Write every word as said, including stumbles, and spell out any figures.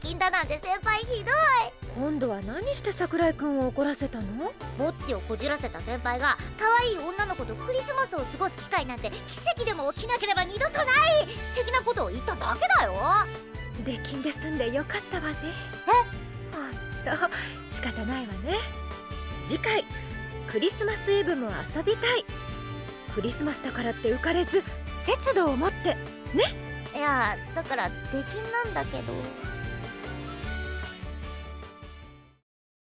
きんだなんて先輩ひどい。 今度は何して桜井くんを怒らせたの？ ぼっちをこじらせた先輩が可愛い女の子とクリスマスを過ごす機会なんて奇跡でも起きなければ二度とない的なことを言っただけだよ。 出禁で済んでよかったわね。 え？ ほんと仕方ないわね。次回クリスマスイブも遊びたい。クリスマスだからって浮かれず節度を持ってね。 いやだから出禁なんだけど。